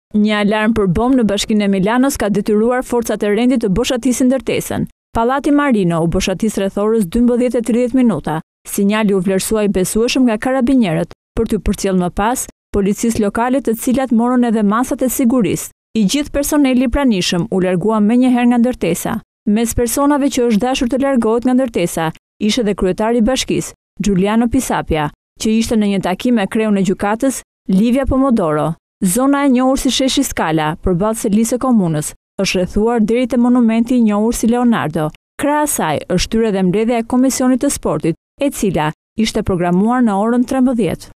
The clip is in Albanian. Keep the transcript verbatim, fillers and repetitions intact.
Një alarm për bombë në bashkinë e Milanos ka detyruar forcat e rendit të boshatisin ndërtesën. Pallati Marino u boshatis rreth orës dymbëdhjetë e tridhjetë minuta. Sinjali u vlerësua i besueshëm nga karabinierët për t'u përcjellë më pas policisë lokale, të cilat morën edhe masat e sigurisë. I gjithë personeli i pranishëm u largua menjëherë nga ndërtesa. Mes personave që është dashur të largohet nga ndërtesa, ishte edhe kryetari i bashkisë, Giuliano Pisapia, që ishte në një takim me kreun e gjykatës, Livia Pomodoro. Zona e njohur si sheshi Scala, përballë selisë së komunës, është rrethuar deri te monumenti i njohur si Leonardo. Krahas saj është hyrë edhe mbledhja e komisionit të sportit, e cila ishte programuar në orën trembëdhjetë.